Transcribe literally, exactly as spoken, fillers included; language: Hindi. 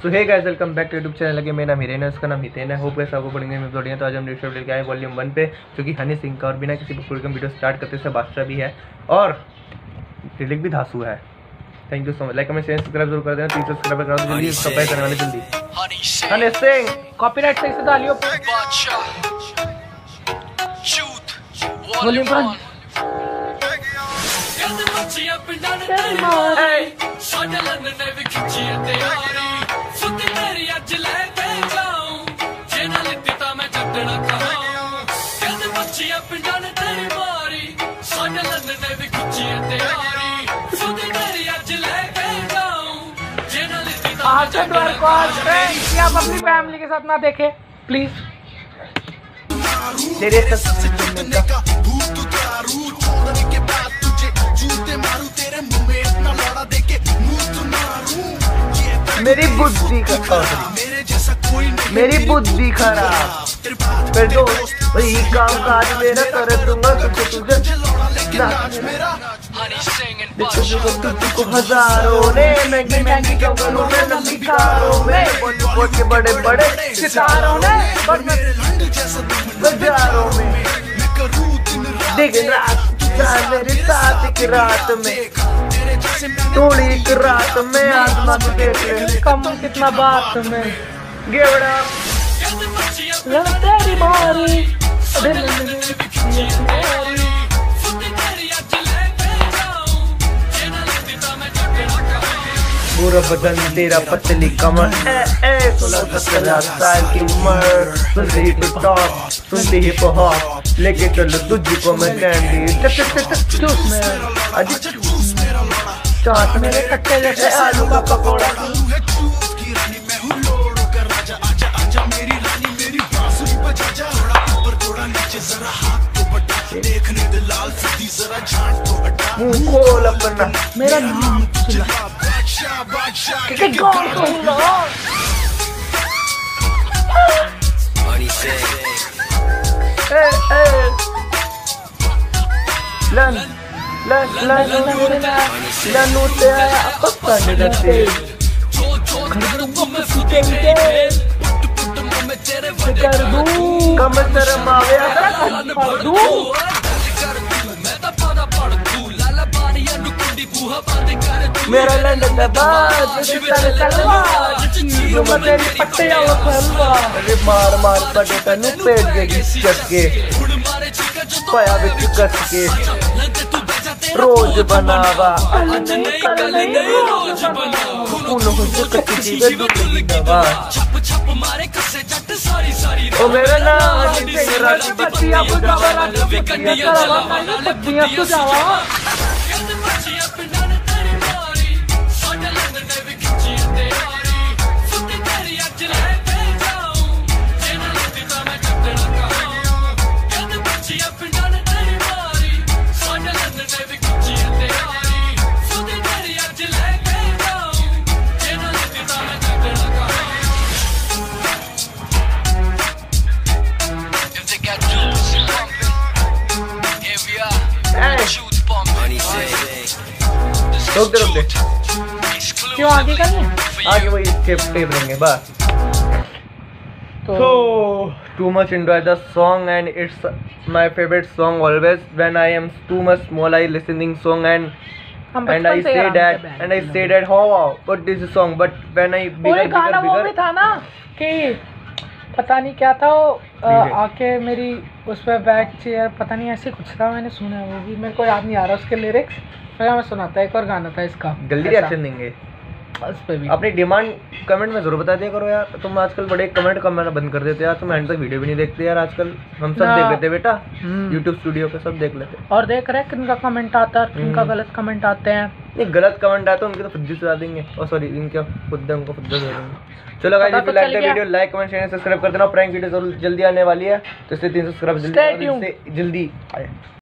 So hey guys, welcome back to YouTube channel. लगे मेरा नाम हिरेन है, उसका नाम हितेन है। होप कैसे आपको पढ़ेंगे मैं बढ़िया। तो आज हम रिश्व लेके आए वॉल्यूम वन पे, जो कि हनी सिंह का, और बिना किसी प्रोग्राम वीडियो स्टार्ट करते से बादशाह भी है और लिरिक भी धासु है। Thank you so much. Like comment share subscribe जरूर कर देना। तीन सब्सक्राइब करा दो जल्दी, सब्सक्राइब करने वाले जल्दी। हनी सिंह कॉपीराइट सही से डालियो। Volume one. आप अपनी फैमिली के साथ ना देखें प्लीज। मेरी बुद्धि मेरी बुद्धि खराब फिर दो वही काम काज मेरा कर दूंगा तुझे तुझे तुझको हजारों ने महंगी महंगी कंगनों में लंबी कारों में बॉलीवुड के बड़े बड़े सितारों ने बाजारों में दिन रात मेरे साथ एक रात में थोड़ी एक रात में आत्मा को देख ले कम कितना बात में गेवड़ा तेरी मारी पूरा बदन तेरा पतली कमर ए ए सोलह सत्रह साल की उम्र सुनते हिप टॉप सुनते हिप हॉप लेके चलो तुझको मैं कैंडी टक टक टक चूस में आज चाट मेरे कट्टे जैसे आलू का पकौड़ा मुंह खोल अपना मेरा नाम सुना के गॉड को लो ए ए लन लन लन लन उठे पक्का निकलते कर दूं कम शर्म आवे कर दूं मेरा लंडन दबाज तेरे तलवार जो मैं तेरी पट्टे आओ खलवा अरे मार मार पटे तनु पेट देगी चटके पाया बिच कस के रोज बनावा रोज बनावा उन हुज कच्ची वे दुली दवा ओ मेरा नाम है राती पत्तियां बुझावा राती पत्तियां करावा पत्तियां बुझावा रोक दे रोक दे क्यों आगे का नहीं आगे वही टेप टेप रहेंगे बस। So too much enjoy the song and it's my favorite song always. When I am too much small I listening song and and I say that and I say that how wow but this is song but when I bigger bigger bigger भी था ना कि पता नहीं क्या था वो आके मेरी उस पर बैक चेयर पता नहीं ऐसे कुछ था, मैंने सुना है वो भी मेरे को याद नहीं आ रहा उसके लिरिक्स। फिर मैं सुनाता एक और गाना था इसका जल्दी रिएक्शन देंगे उस पे भी। अपनी डिमांड कमेंट में जरूर बता दिया करो यार। तुम आजकल बड़े कमेंट करना बंद कर देते यार, तुम एंड तक वीडियो भी नहीं देखते यार। आजकल हम सब देख लेते बेटा, यूट्यूब स्टूडियो पे सब देख लेते और देख रहे किनका कमेंट आता है किनका गलत कमेंट आते हैं। ये गलत कमेंट आते हैं उनके तो फुद्दी सुधा देंगे और सॉरी इनके खुद उनको फुद्दा दे देंगे। चलो guys if you like the video like comment share subscribe कर देना। प्रैंक वीडियो जरूर जल्दी आने वाली है तो इससे तीन सब्सक्राइब जल्दी जल्दी आए।